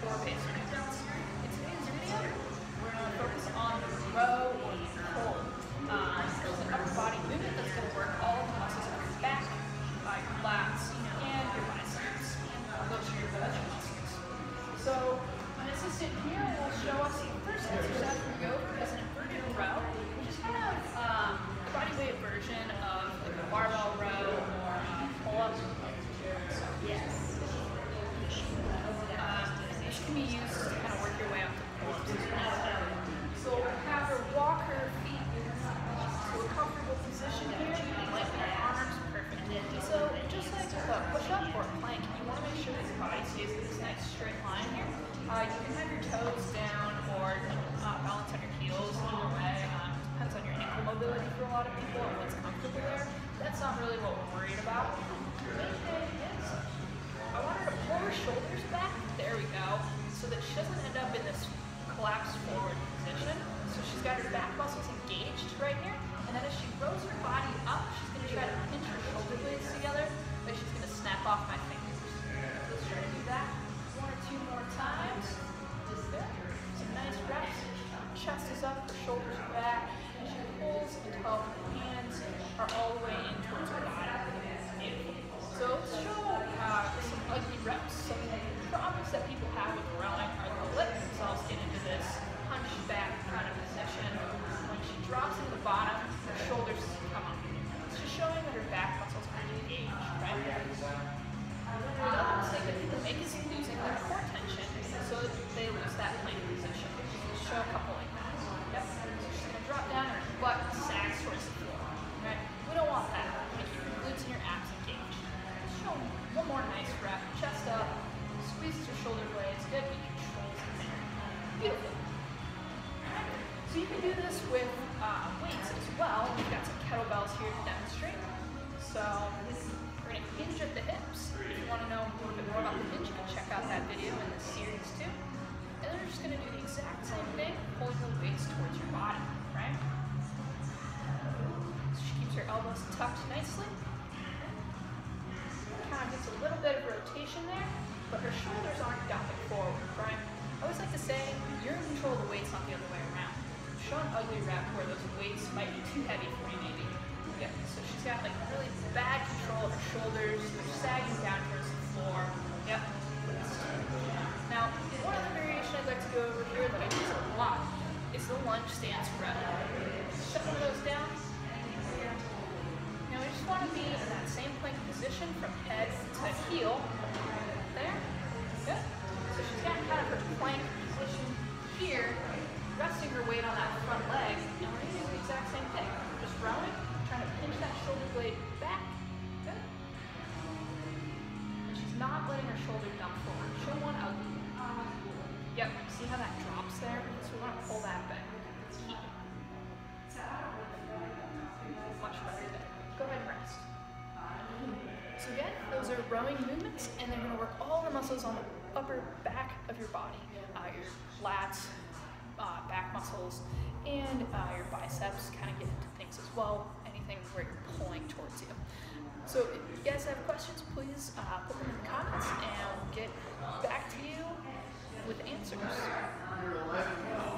core-based movements. In today's video, we're going to focus on the row or the pull. It's an upper body movement that's going to work all of the muscles of your back, your lats, and your biceps. Those are your budget muscles. So, an assistant here will show us the first exercise we go over as an inverted row, which is kind of a body weight version of like a barbell row or a pull-up. Yes. This can be used to kind of work your way up to pull-ups. So have her walk her feet to a comfortable position here, lengthen her arms, perfect. So just like with a push-up or a plank, you want to make sure that your body stays in this nice straight line here. You can have your toes down or balance on your heels either way. Depends on your ankle mobility for a lot of people and what's comfortable there. That's not really what we're worried about. The main thing is I want her to pull her shoulders back. There we go. So that she doesn't end up in this collapsed forward position. So she's got her back muscles engaged right here. And then as she rolls her body up, she's going to try to pinch her shoulder blades together, but she's going to snap off my fingers. So let's try to do that 1 or 2 more times. Just there. Some nice reps. Chest is up, her shoulders are back, and she pulls until her hands are all the way in towards her body. Beautiful. So let's show some ugly reps. Some problems that people have with rowing are they'll let themselves get into this hunchback kind of position. When she drops into the bottom, her shoulders come up. It's just showing that her back muscles are engaged, right? Another mistake that people make is losing their core tension, so that they lose that plank position. Let's show a couple like that. Yep. So she's going to drop down and her butt sags towards the floor. Right? We don't want that. We want to keep your glutes and your abs engaged. Let's show one more nice rep. Chest up. Squeezes your shoulder blades. Good. He controls it there. Beautiful. Right. So you can do this with weights as well. We've got some kettlebells here to demonstrate. So we're going to hinge at the hips. If you want to know a little bit more about the hinge, you can check out that video in this series too. And then we're just going to do the exact same thing, pulling the weights towards your body, right? So she keeps her elbows tucked nicely. Kind of gets a little bit of rotation there, but her shoulders aren't dumping forward, right? I always like to say, you're in control of the weights, not the other way around. Show an ugly rep where those weights might be too heavy for you, maybe. Yeah, so she's got like really bad control of her shoulders. They're sagging down towards the floor. Yep. Now, one other variation I'd like to go over here that I use a lot is the lunge stance rep. Shut one of those down. Now we just want to be in that same plank position from head to heel. There. Good. So she's got kind of her plank position here, resting her weight on that front leg, and we're going to do the exact same thing. Just rowing, trying to pinch that shoulder blade back. Good. And she's not letting her shoulder dump forward. Show one ugly. Yep, see how that drops there? So we want to pull that back. It's key. Much better there. Go ahead and rest. So again, those are rowing movements, and they're going to work all the muscles on the upper back of your body. Your lats, back muscles, and your biceps kind of get into things as well, anything where you're pulling towards you. So if you guys have questions, please put them in the comments, and we'll get back to you with answers.